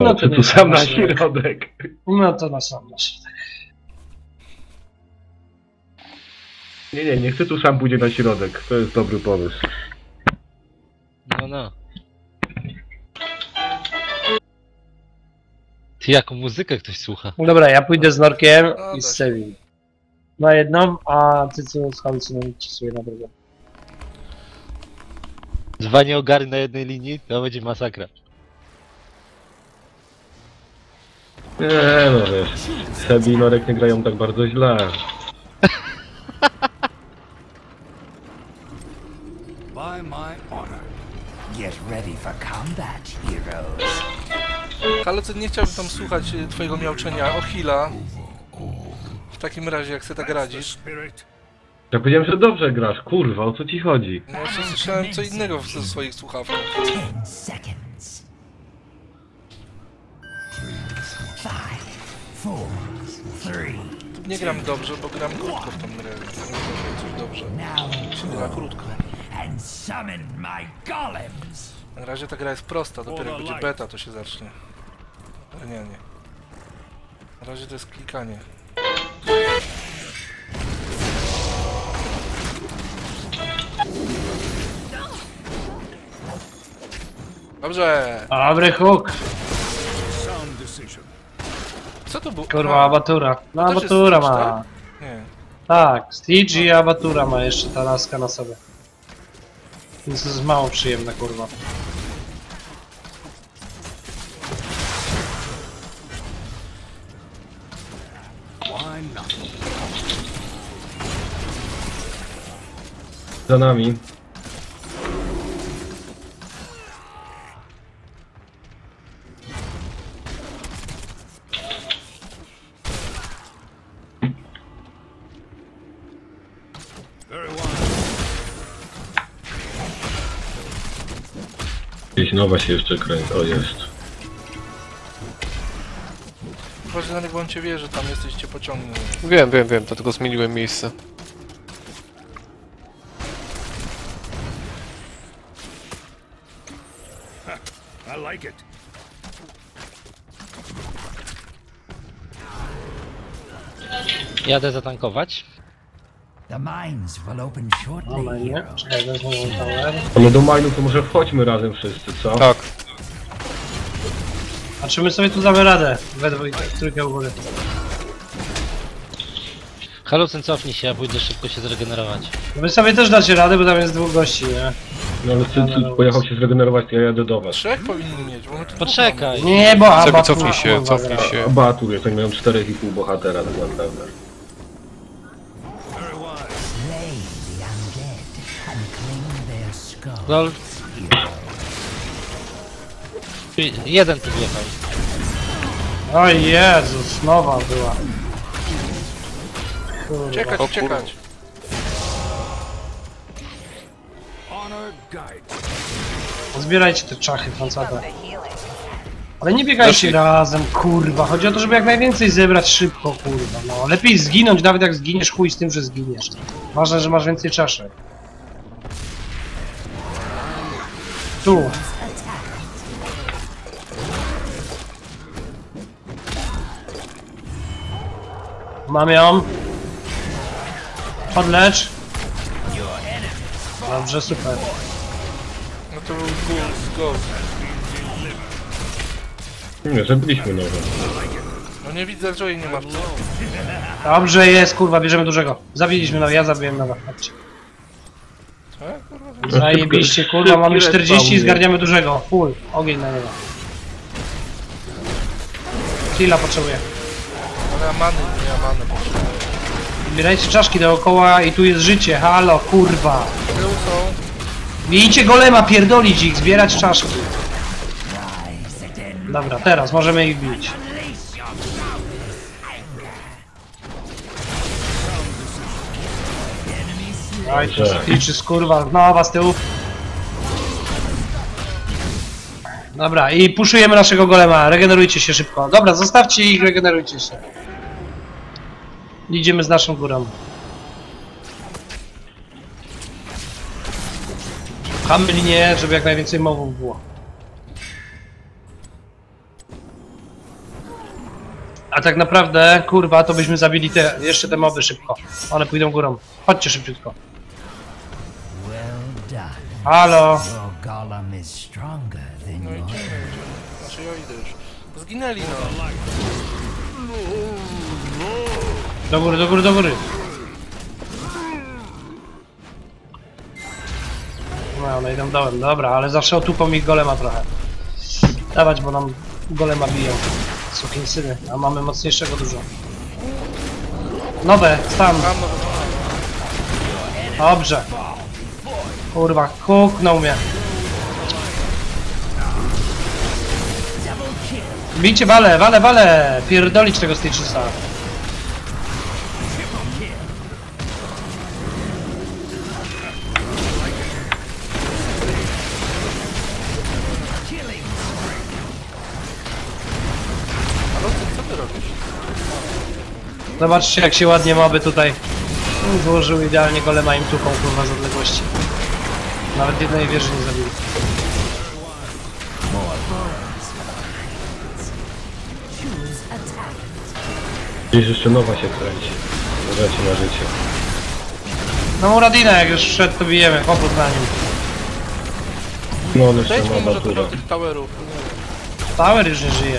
No to tu sam na środek. No to na sam na środek. Nie chcę tu sam pójdzie na środek. To jest dobry pomysł. No. Ty, jaką muzykę ktoś słucha? Dobra, ja pójdę z Norkiem i z Sevim. Na jedną, a ty co z halucynujecie sobie na drugą. Dwa nieogary na jednej linii, to będzie masakra. Nie no wiesz, Sebi i Norek nie grają tak bardzo źle. By my honor. Get ready for combat, heroes. Halucyn, nie chciałbym tam słuchać twojego miauczenia o heala. W takim razie, jak sobie tak radzisz. Ja powiedziałem, że dobrze grasz, kurwa, o co ci chodzi? No jeszcze słyszałem co innego ze swoich słuchawkach. 10 seconds. 5, 4, 3. Nie gram dobrze, bo gram krótko w tą grę. Nie wiem, coś dobrze. Się gra krótko. And summon my golems. Na razie ta gra jest prosta, dopiero jak będzie beta, to się zacznie. Nie. Na razie to jest klikanie. Dobrze! Dobry hook! Co to było? Kurwa, abatura. No To też jest abatura Stitch, ma. tak? Nie. Tak, Stitch i abatura ma jeszcze ta laska na sobie. Więc to jest mało przyjemne, kurwa. Za nami. Gdzieś nowa się jeszcze kręci. O, jest. Uważaj na niego, on cię wie, że tam jesteś, cię pociągnął. Wiem, dlatego zmieniłem miejsce. I like it. Jadę zatankować. The mines will open No shortly, nie, heroes. czekaj, wezmę tower. Ale do majnu to może wchodźmy razem wszyscy, co? Tak. A czy my sobie tu damy radę? We dwójkę, w trójkę u góry. Halucyn, cofnij się, ja pójdę szybko się zregenerować. Wy sobie też dacie radę, bo tam jest dwóch gości, nie? No ale ty pojechał się zregenerować, to ja jadę do was. Trzech powinni mieć, bo my tu Poczekaj! Nie, bo Sobie abatura, cofnij się, kurwa, cofnij gra. się. Abatur jest, oni mają 4,5 bohatera tak naprawdę. Slay the undead and claim their skull. Lol. Jeden tu wjechał. O Jezus, nowa była. Kurwa. Uciekać, O uciekać. Zbierajcie te czachy, fancata. Ale nie biegajcie razem, kurwa. Chodzi o to, żeby jak najwięcej zebrać szybko, kurwa. No, lepiej zginąć, nawet jak zginiesz, chuj z tym, że zginiesz. Ważne, że masz więcej czaszek. Tu. Mam ją. Podlecz. Dobrze, super. No to był ghost. Nie, zabiliśmy nowe. No nie widzę, że jej nie ma w tym. Dobrze jest, kurwa, bierzemy dużego. Zabiliśmy nowe, ja zabiłem nowe. Chodźcie. Co? Kurwa, Zajebiście, kurwa, mamy 40 i zgarniamy dużego. Full, ogień na niego. Killa potrzebuję. ale ja many, nie ma many potrzebuję. Zbierajcie czaszki dookoła i tu jest życie, halo, kurwa. Tył są. Bijcie golema, pierdolić ich, zbierać czaszki. Dobra, teraz możemy ich bić. Aj, to liczy skurwa, nowa z tyłu. Dobra, i puszujemy naszego golema, regenerujcie się szybko. Dobra, zostawcie ich, regenerujcie się. Idziemy z naszą górą. Pchamy linię, żeby jak najwięcej mowów było. A tak naprawdę, kurwa, to byśmy zabili jeszcze te moby szybko. One pójdą górą. Chodźcie szybciutko. Well done. Halo. Your golem is stronger than No yours. idziemy. Znaczy ja idę już. Zginęli no. Do góry, do góry, do góry. No, one idą dołem, dobra, ale zawsze otupą mi golema trochę. Dawać, bo nam golema biją. Sukinsyny, a mamy mocniejszego dużo. Nowe, stan. Tam no. Dobrze. Kurwa, kuknął mnie. Bijcie wale, wale, wale! Pierdolić tego Stitchesa. Co ty robisz? Zobaczcie jak się ładnie moby tutaj złożyły idealnie golema im tuką kurwa z odległości. Nawet jednej wieży nie zabili. Gdzieś jeszcze nowa się kręci. Uważajcie na życie. No Muradina jak już wszedł to bijemy, popód na nim. No on jeszcze Zejdźmy ma może trochę baturę. od tych towerów. Tower już nie żyje.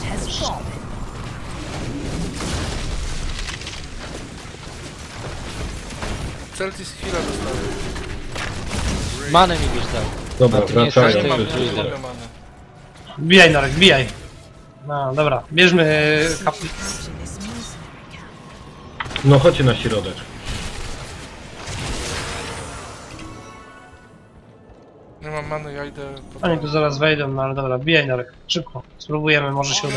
Celtis Hila dostały. Manę mi byś dał. Dobra, A ty nie wracają jesteś Nie mam, już wszyscy. nie lider. mogę many. Bijaj Norek, bijaj. No dobra, bierzmy kapli. No chodźcie na środek. Nie mam many, ja idę po Oni tu zaraz wejdą, no ale dobra, bijaj Norek. Szybko, spróbujemy, może się uda.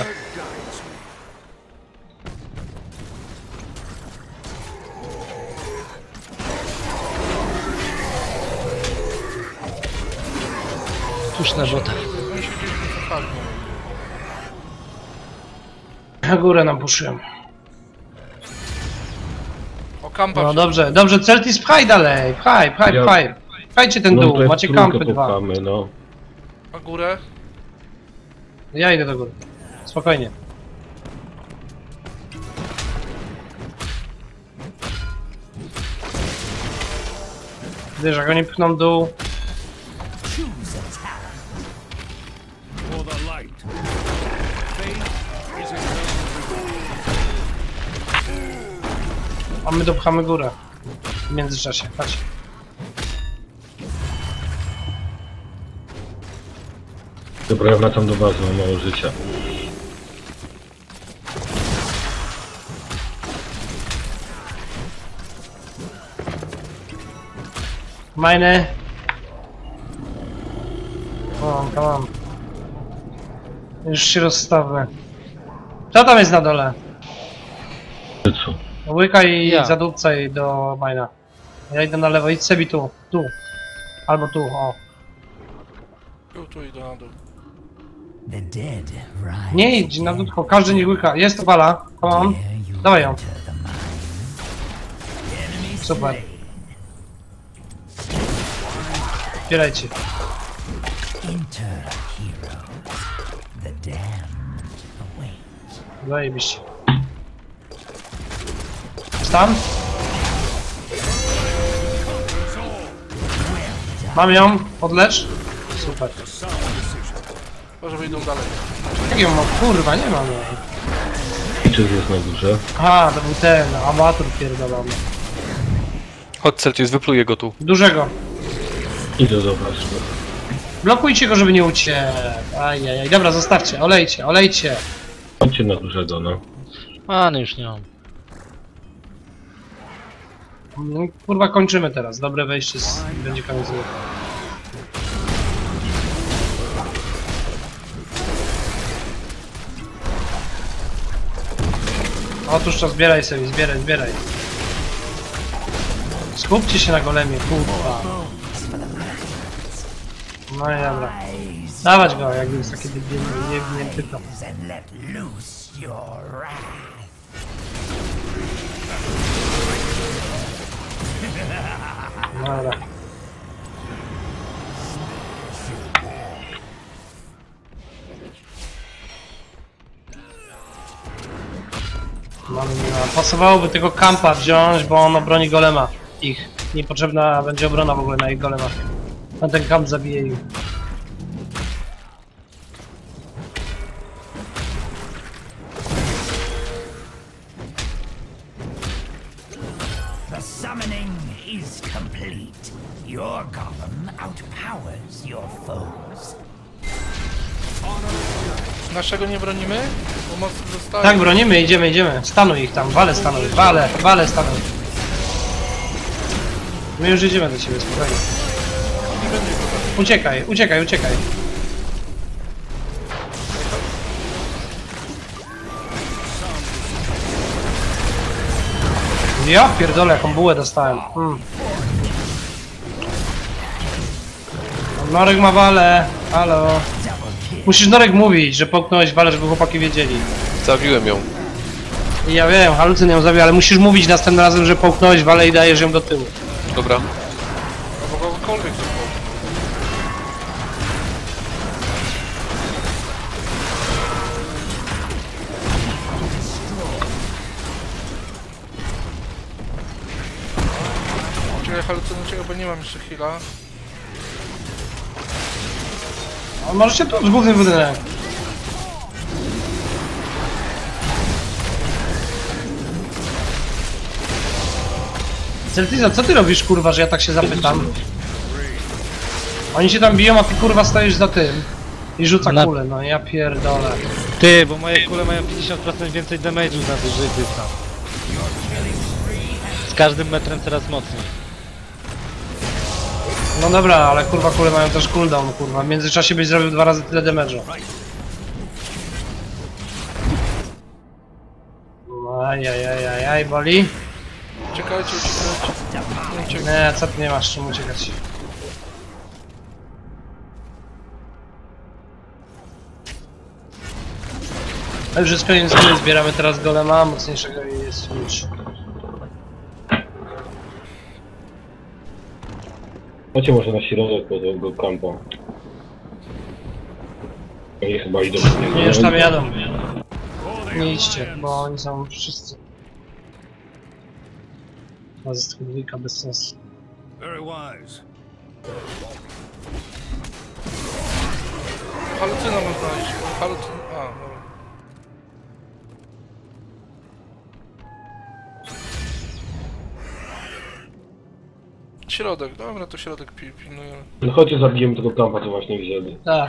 Tuż na bota. Oni się gdzieś wycofali. Na górę nam puszyłem. O kampa No się- dobrze, dobrze, Celtis pchaj dalej, pchaj, pchaj, Ja- pchaj. Pchajcie ten No dół, to jest macie trójkę kampy dwa. popchamy, no. Na górę. Ja idę do góry. Spokojnie. Wiesz, jak oni pchną dół, a my dopchamy górę. W międzyczasie, chodź. Dobra, ja wracam do bazy, mam mało życia. Meine. Come on. Już się rozstawmy. Kto tam jest na dole? Co? Łykaj i Ja. zadupcaj do Majna. Ja idę na lewo, idź sobie tu, tu. Albo tu, o. Tu idę na dół. The dead rise. Nie idź na dół, tylko każdy nie łyka. Jest tu bala, come on. Dare you Dawaj ją. enter the mine? Enemy Super. slain. Zbierajcie. Enter, heroes. The damned await. Zajebiście. Stan? Mam ją, podlecz. Super. Może wyjdą dalej. Jak ją mam? Kurwa, nie mam jej. I czy jest na górze? Aha, to był ten, amator pierdolony. Chodź Celtius, wypluję go tu. Dużego. Idę do was. Blokujcie go, żeby nie uciekł. Ajajaj, dobra, zostawcie, olejcie, olejcie. Chodźcie na dużego, no. Many już nie mam. No, kurwa, kończymy teraz. Dobre wejście, będzie koniec. Otóż to zbieraj sobie, zbieraj, zbieraj. Skupcie się na golemie, kurwa. No i dobra. Dawać go, jak jest takie nie pyta. And let loose your wrath. Dobra. Mamy, no, pasowałoby tego kampa wziąć, bo on obroni golema. Ich. Niepotrzebna będzie obrona w ogóle na ich golemach. A ten kamp zabije ich. The summoning is complete. Your golem outpowers your foes. Naszego nie bronimy? Bo mocno zostaje. Tak, bronimy, idziemy. Stanuj ich tam, stanuj, wale stanuj. My już idziemy do ciebie, spokojnie. Nie będzie go tak. Uciekaj. Ja pierdolę, jaką bułę dostałem. Norek ma walę, halo. Musisz Norek mówić, że połknąłeś walę, żeby chłopaki wiedzieli. Zabiłem ją. I ja wiem, Halucyn ją zabił, ale musisz mówić następnym razem, że połknąłeś walę i dajesz ją do tyłu. Dobra. Albo kogokolwiek to było. Czekaj, halucynuję, bo nie mam jeszcze heala. A możecie tu z główny budynek. Celtiza, co ty robisz, kurwa, że ja tak się zapytam? Oni się tam biją, a ty, kurwa, stoisz za tym. I rzuca kulę, no ja pierdolę. Ty, bo moje kule mają 50% więcej damage'u na wyżej dystans. Z każdym metrem coraz mocniej. No dobra, ale kurwa, kule mają też cooldown, kurwa. W międzyczasie byś zrobił 2 razy tyle damage'u. Ajajajajaj, boli? Uciekajcie. Nie, co ty nie masz czym uciekać. A już jest koniec gry, zbieramy teraz golema, mocniejszego i jest już. Chodźcie może na środek do tego kampa. Oni chyba idą. Nie, już tam jadą. Nie idźcie, bo oni są wszyscy. To jest dwójka bez sensu. Very wise. Halucyna można iść. Halucyn... A, dobra. Środek, dobra, to środek pilnujemy. No chodźcie zabijemy tego kampa, co właśnie wzięli. Tak.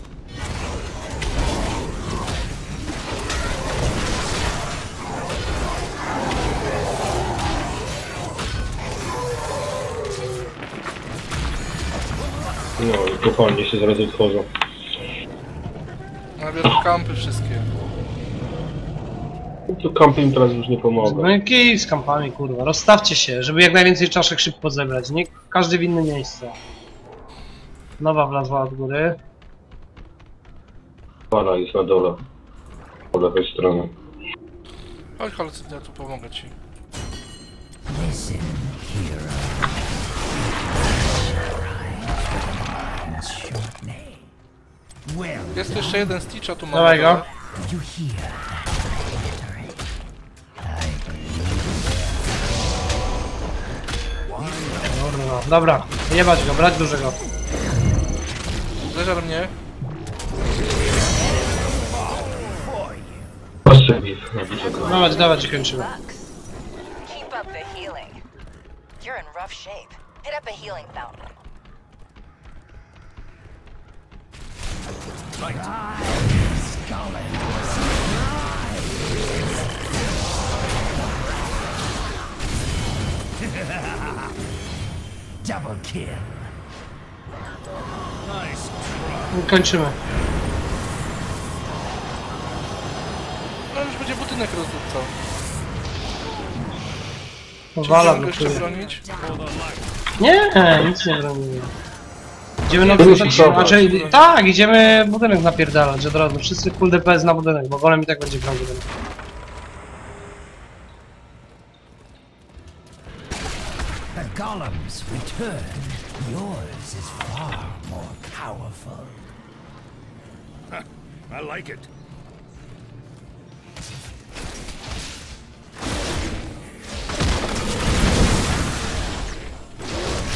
No i kopalnie się zaraz otworzą. Nabiorę kampy wszystkie. To kampy im teraz już nie pomogą. No i kij z kampami, kurwa. Rozstawcie się, żeby jak najwięcej czaszek szybko zebrać. Nie każdy w inne miejsce. Nowa wlazła od góry. Para jest na dole. Po lewej stronie. Chodź halucyn, ja tu pomogę ci. Listen, hero. Short name. Well, Jest tu jeszcze jeden Stitch, a tu mam. Dawaj go. did you hear that victory? Kurwa. Dobra, jebać go, brać dużego. Zeżar mnie. Patrzcie bif na dużego. Dawać i kończymy. Lux. Keep up the healing. You're in rough shape. Hit up a healing fountain. Double kill. I kończymy. No już będzie budynek rozdupcał. Wala Czy jeszcze blokuje. bronić? Nie, nic nie robimy. Idziemy na Musimy budynek, schować. znaczy, tak, idziemy budynek napierdalać od razu. Wszyscy full DPS na budynek, bo golem i tak będzie brał budynek. The golems return. Yours is far more powerful. I like it.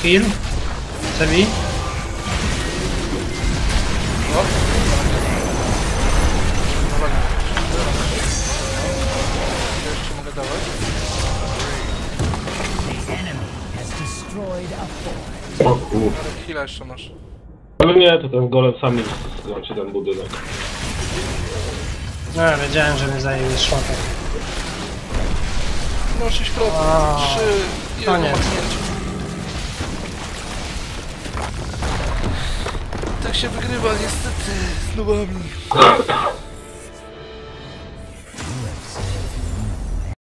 Heal. Sebi. No. Ile jeszcze mogę dawać? The enemy has destroyed a fort. O kur... Ale chwila jeszcze masz. Ale nie, to ten golem sam nie skończy ten budynek. No, wiedziałem, że mnie zajmie szmatek. No 6%. 3. Koniec. Tak się wygrywa niestety z nubami.